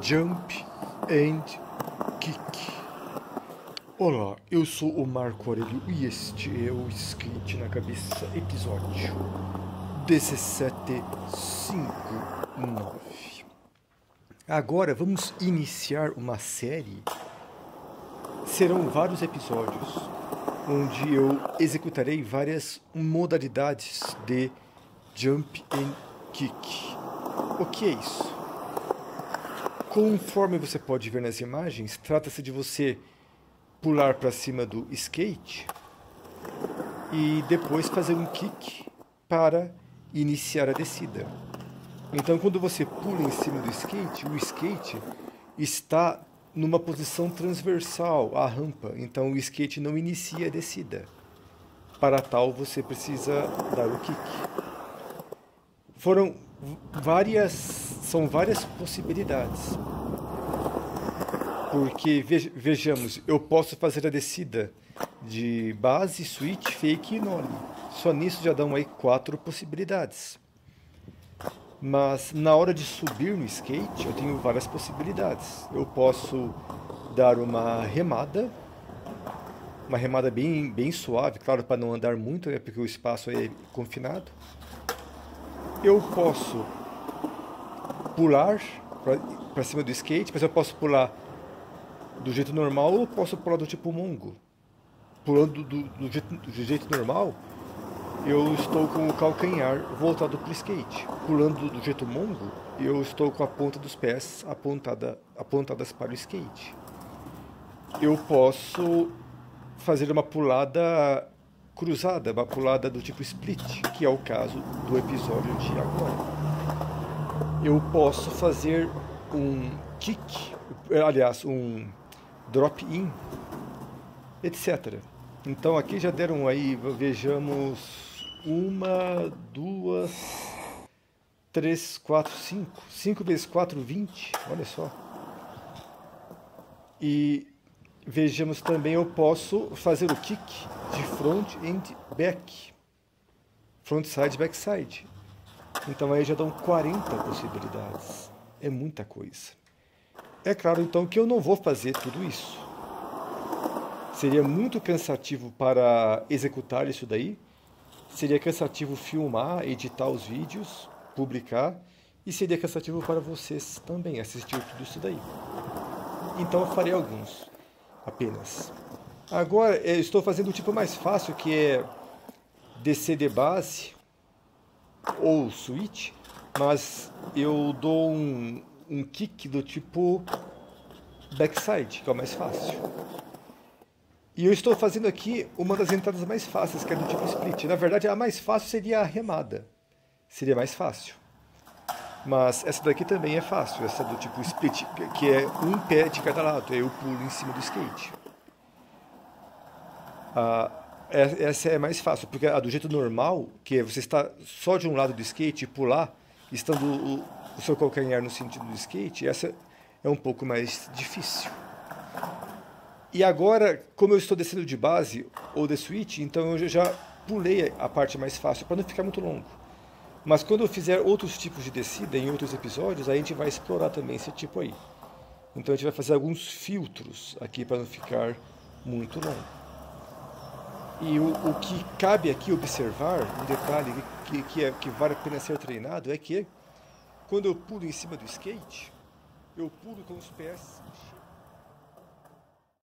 Jump and Kick. Olá, eu sou o Marco Aurélio e este é o Skate na Cabeça, episódio 1759. Agora vamos iniciar uma série. Serão vários episódios onde eu executarei várias modalidades de Jump and Kick. O que é isso? Conforme você pode ver nas imagens, trata-se de você pular para cima do skate e depois fazer um kick para iniciar a descida. Então, quando você pula em cima do skate, o skate está numa posição transversal à rampa, então o skate não inicia a descida. Para tal, você precisa dar o kick. São várias possibilidades. Porque, vejamos, eu posso fazer a descida de base, switch, fake e nollie. Só nisso já dão aí 4 possibilidades. Mas na hora de subir no skate, eu tenho várias possibilidades. Eu posso dar uma remada bem suave, claro, para não andar muito, né, porque o espaço é confinado. Eu posso pular para cima do skate, mas eu posso pular do jeito normal ou eu posso pular do tipo mongo. Pulando do jeito normal, eu estou com o calcanhar voltado para o skate. Pulando do jeito mongo, eu estou com a ponta dos pés apontadas para o skate. Eu posso fazer uma pulada cruzada, uma pulada do tipo split, que é o caso do episódio de agora. Eu posso fazer um kick, aliás, um drop-in, etc. Então aqui já deram aí, vejamos, 1, 2, 3, 4, 5. 5 vezes 4, 20, olha só. E vejamos também, eu posso fazer o kick de front and back. Front side, back side. Então aí já dão 40 possibilidades. É muita coisa. É claro então que eu não vou fazer tudo isso. Seria muito cansativo para executar isso daí. Seria cansativo filmar, editar os vídeos, publicar. E seria cansativo para vocês também assistir tudo isso daí. Então eu farei alguns apenas. Agora eu estou fazendo o tipo mais fácil, que é descer de base ou switch, mas eu dou um kick do tipo backside, que é o mais fácil. E eu estou fazendo aqui uma das entradas mais fáceis, que é do tipo split. Na verdade, a mais fácil seria a remada. Seria mais fácil. Mas essa daqui também é fácil, essa do tipo split, que é um pé de cada lado, aí eu pulo em cima do skate. Essa é mais fácil, porque a do jeito normal, que é você está só de um lado do skate e pular, estando o seu calcanhar no sentido do skate, essa é um pouco mais difícil. E agora, como eu estou descendo de base ou de switch, então eu já pulei a parte mais fácil, para não ficar muito longo. Mas quando eu fizer outros tipos de descida em outros episódios, aí a gente vai explorar também esse tipo aí. Então a gente vai fazer alguns filtros aqui para não ficar muito longo. E o que cabe aqui observar, um detalhe que vale a pena ser treinado, é que quando eu pulo em cima do skate, eu pulo com os pés